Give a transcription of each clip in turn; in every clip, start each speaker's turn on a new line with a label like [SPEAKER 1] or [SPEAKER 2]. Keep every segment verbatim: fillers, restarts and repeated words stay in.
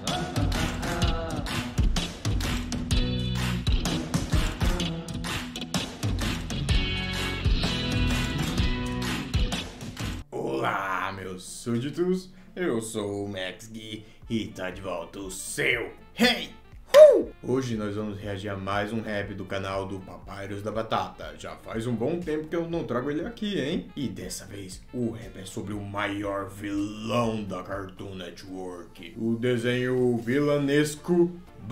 [SPEAKER 1] Olá, meus súditos, eu sou o Max Gui e tá de volta o seu Hey! Uh! Hoje nós vamos reagir a mais um rap do canal do Papyrus da Batata. Já faz um bom tempo que eu não trago ele aqui, hein? E dessa vez o rap é sobre o maior vilão da Cartoon Network, o desenho vilanesco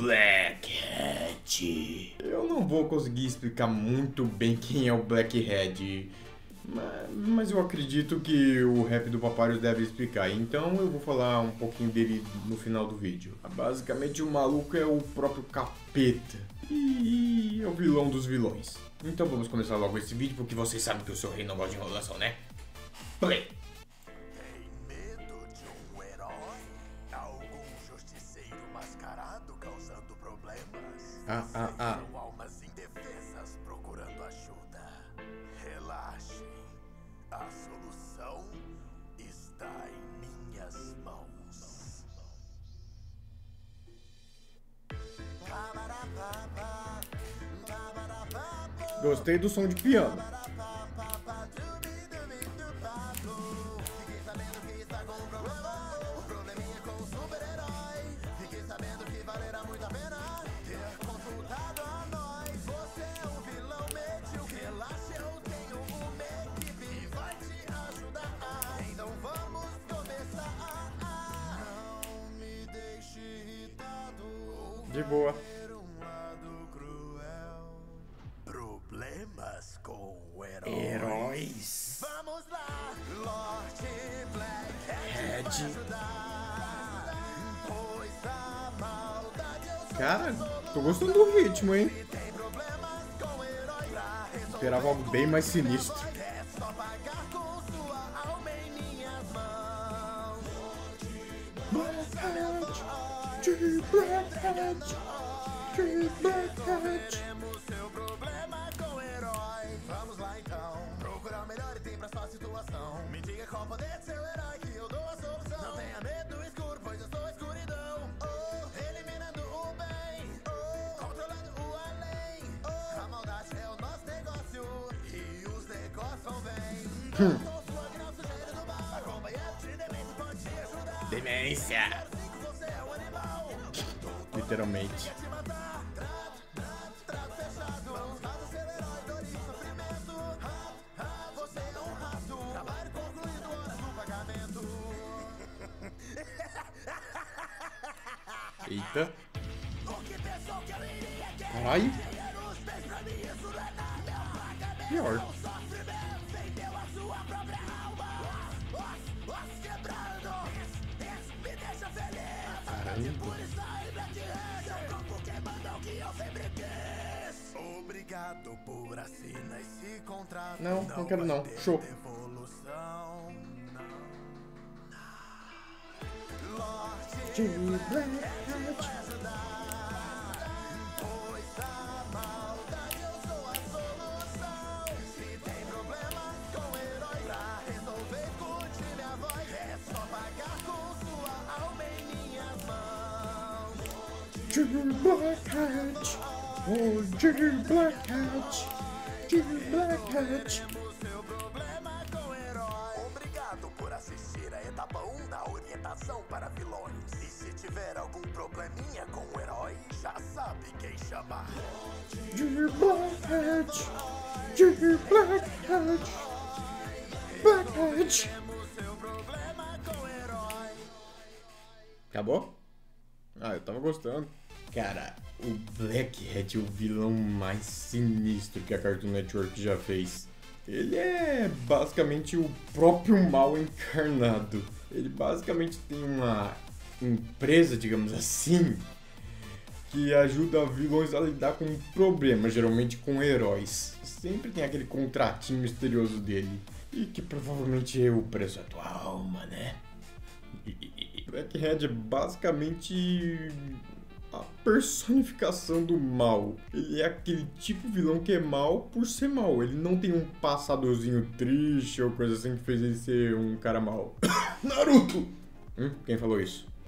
[SPEAKER 1] Blackhead. Eu não vou conseguir explicar muito bem quem é o Blackhead, mas eu acredito que o rap do Papyrus deve explicar, então eu vou falar um pouquinho dele no final do vídeo. Basicamente o maluco é o próprio capeta e é o vilão dos vilões. Então vamos começar logo esse vídeo, porque vocês sabem que o seu rei não gosta de enrolação, né? Play!
[SPEAKER 2] Tem medo de um herói? Algum justiceiro mascarado causando problemas?
[SPEAKER 1] Ah, ah, ah.
[SPEAKER 2] Sejam almas indefesas procurando ajuda. Relaxem. A solução está em minhas mãos.
[SPEAKER 1] Gostei do som de piano. De boa.
[SPEAKER 2] Problemas com heróis.
[SPEAKER 1] Heróis.
[SPEAKER 2] Vamos lá, Lord Blackhead. Pois a maldade eu sou.
[SPEAKER 1] Cara, tô gostando do ritmo, hein?
[SPEAKER 2] Tem problemas com heróis pra resolver.
[SPEAKER 1] Esperava algo bem mais sinistro.
[SPEAKER 2] É só pagar com sua alma em minhas mãos.
[SPEAKER 1] Blackhead, de Blackhead, de Blackhead.
[SPEAKER 2] Temos seu problema com herói. Vamos lá então. Procurar o melhor item pra sua situação. Me diga qual poder de seu herói que eu dou a solução. Não tenha medo do escuro, pois eu sou a escuridão. Oh, eliminando o bem. Oh, controlando o além. Oh, a maldade é o nosso negócio. E os negócios vão bem.
[SPEAKER 1] Hum.
[SPEAKER 2] Eu sou sua que não sujeira do mal. Acompanhado de demência pode te ajudar.
[SPEAKER 1] Demência.
[SPEAKER 2] Você é um animal.
[SPEAKER 1] Literalmente.
[SPEAKER 2] Te matar. Trato fechado. Vamos ser herói, dor e sofrimento. Ha, ha, você é um rato. Trabalho concluído, hora do pagamento.
[SPEAKER 1] Eita.
[SPEAKER 2] O que pensou que eu iria querer?
[SPEAKER 1] Caralho.
[SPEAKER 2] Os pés pra mim, isso não é nada. É um pagamento.
[SPEAKER 1] Pior.
[SPEAKER 2] Um sofrimento. Vendeu a sua própria alma. Os, os quebrando. Isso, isso me deixa feliz.
[SPEAKER 1] Caralho.
[SPEAKER 2] Por isso aí, Blackhead. Seu corpo queimando é o que eu sempre quis. Obrigado por assinar esse contrato.
[SPEAKER 1] Não, não quero não.
[SPEAKER 2] vai ter
[SPEAKER 1] Show.
[SPEAKER 2] devolução, não.
[SPEAKER 1] De Blackhead.
[SPEAKER 2] Pois a maldade eu sou a solução. Se tem problemas com herói pra resolver, escute minha voz. É só pagar com sua alma em minhas mãos.
[SPEAKER 1] De Blackhead. Oh, de Blackhead. De Blackhead.
[SPEAKER 2] Temos seu problema com herói. Obrigado por assistir a etapa um da orientação para vilões. E se tiver algum probleminha com o herói, já sabe quem chamar.
[SPEAKER 1] De Blackhead. De Blackhead. Blackhead.
[SPEAKER 2] Temos seu problema com herói.
[SPEAKER 1] Acabou? Ah, eu tava gostando. Cara, o Blackhead é o vilão mais sinistro que a Cartoon Network já fez. Ele é basicamente o próprio mal encarnado. Ele basicamente tem uma empresa, digamos assim, que ajuda vilões a lidar com problemas, geralmente com heróis. Sempre tem aquele contratinho misterioso dele. E que provavelmente é o preço da tua alma, né? Blackhead é basicamente a personificação do mal. Ele é aquele tipo de vilão que é mal por ser mal. Ele não tem um passadorzinho triste ou coisa assim que fez ele ser um cara mal. Naruto! Hum? Quem falou isso?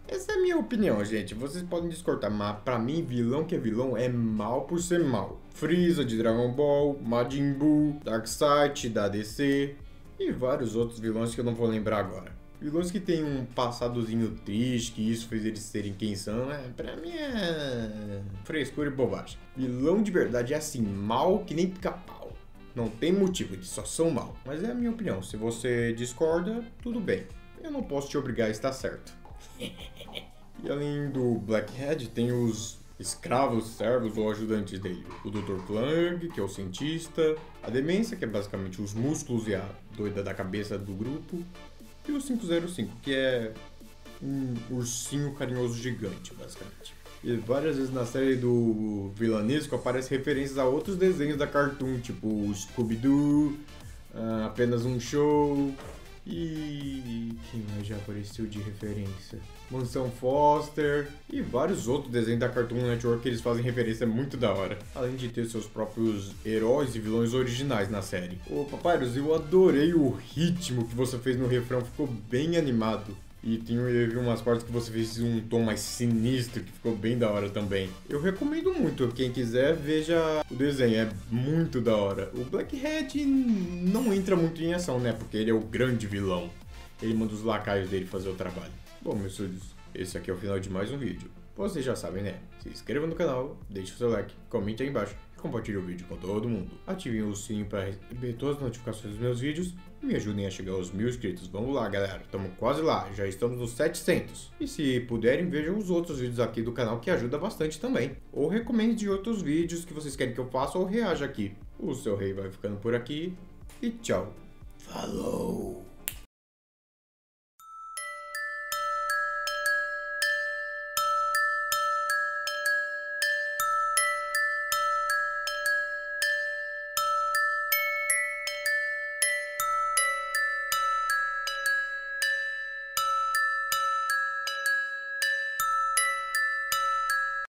[SPEAKER 1] Essa é a minha opinião, gente. Vocês podem discordar, mas pra mim, vilão que é vilão é mal por ser mal. Freeza de Dragon Ball, Majin Buu, Darkseid da D C e vários outros vilões que eu não vou lembrar agora. Vilões que tem um passadozinho triste, que isso fez eles serem quem são, né? Pra mim é frescura e bobagem. Vilão de verdade é assim, mal que nem pica-pau. Não tem motivo, eles só são mal. Mas é a minha opinião. Se você discorda, tudo bem. Eu não posso te obrigar a estar certo. E além do Blackhead, tem os escravos, servos ou ajudantes dele. O doutor Plug, que é o cientista. A Demência, que é basicamente os músculos e a doida da cabeça do grupo. E o cinco zero cinco, que é um ursinho carinhoso gigante, basicamente. E várias vezes na série do Vilanesco aparecem referências a outros desenhos da Cartoon, tipo o Scooby-Doo, uh, Apenas um Show... E quem mais já apareceu de referência? Mansão Foster e vários outros desenhos da Cartoon Network que eles fazem referência muito da hora. Além de ter seus próprios heróis e vilões originais na série. Ô Papyrus, eu adorei o ritmo que você fez no refrão, ficou bem animado. E tem umas partes que você fez um tom mais sinistro, que ficou bem da hora também. Eu recomendo muito, quem quiser veja o desenho, é muito da hora. O Blackhead não entra muito em ação, né, porque ele é o grande vilão. Ele manda os lacaios dele fazer o trabalho. Bom, meus súdios, esse aqui é o final de mais um vídeo. Vocês já sabem, né? Se inscreva no canal, deixe o seu like, comente aí embaixo e compartilhe o vídeo com todo mundo. Ativem o sininho para receber todas as notificações dos meus vídeos e me ajudem a chegar aos mil inscritos. Vamos lá, galera, estamos quase lá, já estamos nos setecentos. E se puderem, vejam os outros vídeos aqui do canal que ajuda bastante também. Ou recomende de outros vídeos que vocês querem que eu faça ou reaja aqui. O seu rei vai ficando por aqui e tchau. Falou!